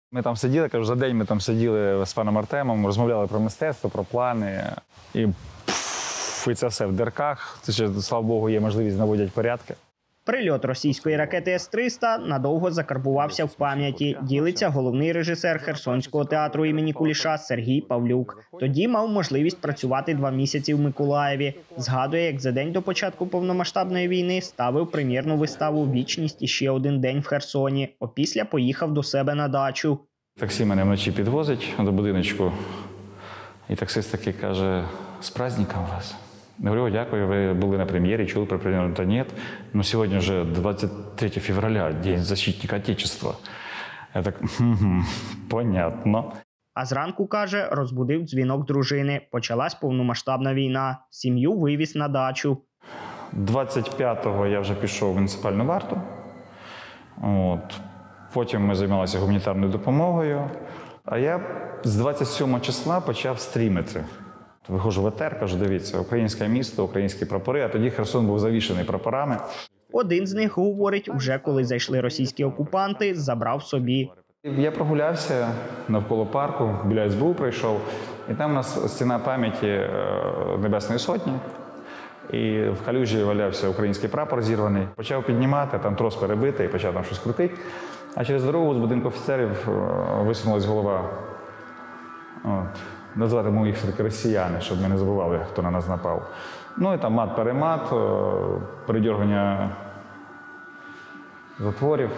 Ми там сиділи, кажу, за день ми там сиділи з паном Артемом, розмовляли про мистецтво, про плани. І це все в дірках. Це ще, слава Богу, є можливість наводять порядки. Прильот російської ракети С-300 надовго закарбувався в пам'яті, ділиться головний режисер Херсонського театру імені Куліша Сергій Павлюк. Тоді мав можливість працювати 2 місяці в Миколаєві. Згадує, як за день до початку повномасштабної війни ставив прем'єрну виставу «Вічність і ще один день» в Херсоні. Опісля поїхав до себе на дачу. Таксі мене вночі підвозить до будиночку. І таксист такий каже: «З праздником вас». Я говорю: «Дякую, ви були на прем'єрі, чули про прем'єру?» «Та ні, ну сьогодні вже 23 февраля, День защитника Отечества». Я так: понятно. А зранку, каже, розбудив дзвінок дружини. Почалась повномасштабна війна. Сім'ю вивіз на дачу. 25-го я вже пішов в муніципальну варту. Потім ми займалися гуманітарною допомогою. А я з 27 числа почав стрімити. Виходжу в етер, кажу: «Дивіться, українське місто, українські прапори», а тоді Херсон був завішаний прапорами. Один з них, говорить, уже коли зайшли російські окупанти, забрав собі. Я прогулявся навколо парку, біля СБУ прийшов, і там у нас стіна пам'яті Небесної Сотні. І в калюжі валявся український прапор зірваний. Почав піднімати, там трос перебитий, і почав там щось крутити. А через дорогу з будинку офіцерів висунулась голова. Назвати їх все-таки росіяни, щоб ми не забували, хто на нас напав. Ну і там мат-перемат, передьоргання затворів.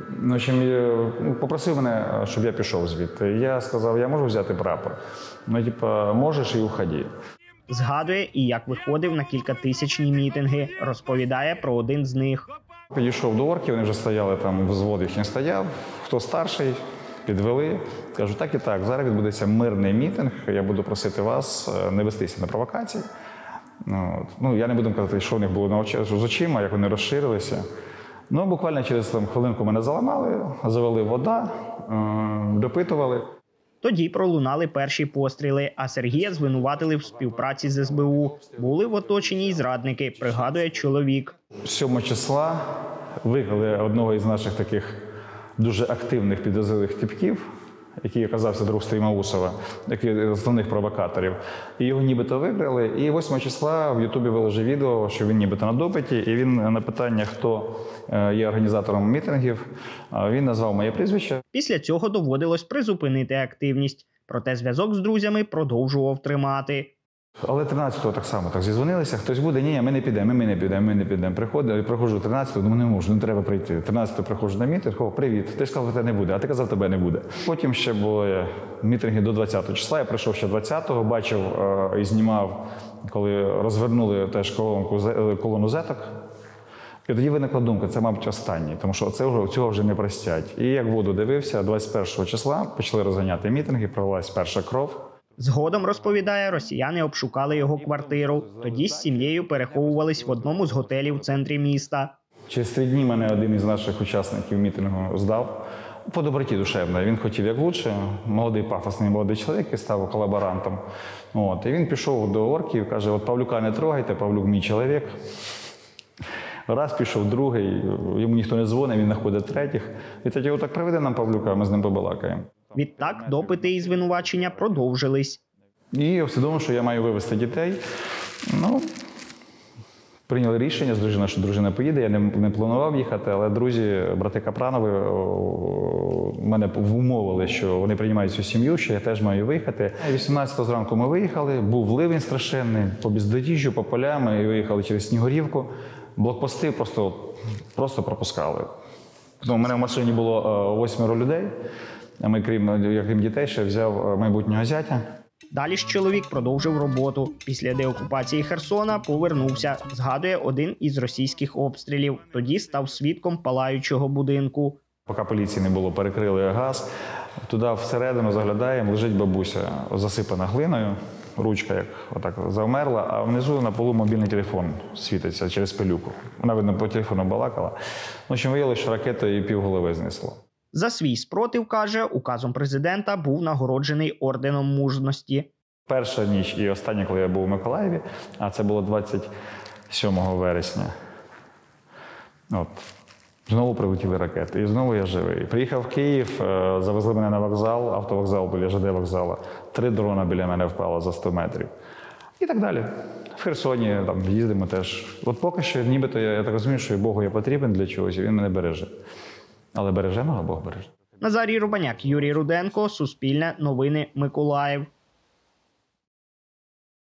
Попросив мене, щоб я пішов звідти. Я сказав: «Я можу взяти прапор?» «Можеш і уходи». Згадує і як виходив на кількатисячні мітинги. Розповідає про один з них. Підійшов до орків, вони вже стояли там, взвод їх не стояв. Хто старший, підвели. Кажу: «Так і так, зараз відбудеться мирний мітинг, я буду просити вас не вестися на провокації». Я не буду казати, що в них було з очима, як вони розширилися. Буквально через хвилинку мене заламали, завели вода, допитували. Тоді пролунали перші постріли, а Сергія звинуватили в співпраці з СБУ. Були в оточенні й зрадники, пригадує чоловік. 7 числа викрили одного із наших таких дуже активних підозрілих типків, який оказався друг Стрімаусова, який з основних провокаторів. І його нібито викрили. І 8 числа в Ютубі виложив відео, що він нібито на допиті. І він на питання, хто є організатором мітингів, він назвав моє прізвище. Після цього доводилось призупинити активність. Проте зв'язок з друзями продовжував тримати. Але 13-го так само зізвонилися, хтось буде: «Ні, ми не підемо». Приходжу 13-го, думаю, не можу, не треба прийти. 13-го приходжу на мітинг: «Привіт, ти ж сказав, тебе не буде, а ти казав, тебе не буде». Потім ще були мітинги до 20-го числа, я прийшов ще 20-го, бачив і знімав, коли розвернули теж колону зеток. І тоді виникла думка: це, мабуть, останній, тому що цього вже не простять. І як воду дивився, 21-го числа почали розганяти мітинги, пролилась перша кров. Згодом, розповідає, росіяни обшукали його квартиру. Тоді з сім'єю переховувались в одному з готелів в центрі міста. Через 3 дні мене один із наших учасників мітингу здав. По доброті душевної. Він хотів як лучше. Молодий, пафосний молодий чоловік і став колаборантом. І він пішов до орків, каже: «От Павлюка не трогайте, Павлюк мій чоловік». Раз пішов, другий, йому ніхто не дзвонить, він знаходить третіх. І тоді: «Отак приведе нам Павлюка, ми з ним побалакаємо». Відтак допити і звинувачення продовжились. І я усвідомив, що я маю вивезти дітей. Прийняли рішення з дружиною, що дружина поїде. Я не планував їхати, але друзі, брати Капранови, мене вмовили, що вони приймають цю сім'ю, що я теж маю виїхати. 18-го зранку ми виїхали, був ливень страшенний, по бездоріжжю, по полям, і виїхали через Снігурівку. Блокпости просто пропускали. У мене в машині було 8 людей, а ми, крім дітей, ще взяв майбутнього зятя. Далі ж чоловік продовжив роботу. Після деокупації Херсона повернувся. Згадує один із російських обстрілів. Тоді став свідком палаючого будинку. Поки поліції не було, перекрили газ. Туди всередину заглядаємо, лежить бабуся, засипана глиною. Ручка як отак завмерла, а внизу на полу мобільний телефон світиться через пилюку. Вона, видно, по телефону балакала. Виявилося, що ракетою півголови знесло. За свій спротив, каже, указом президента був нагороджений орденом мужності. Перша ніч і остання, коли я був у Миколаєві, а це було 27 вересня. Знову прилетіли ракети, і знову я живий. Приїхав в Київ, завезли мене на вокзал, автовокзал біля ЖД вокзалу. 3 дрона біля мене впало за 100 метрів. І так далі. В Херсоні там їздимо теж. От поки що, нібито, я так розумію, що Богу я потрібен для чогось, і він мене береже. Але береже мене, Бог береже. Назарій Рубаняк, Юрій Руденко, Суспільне, Новини, Миколаїв.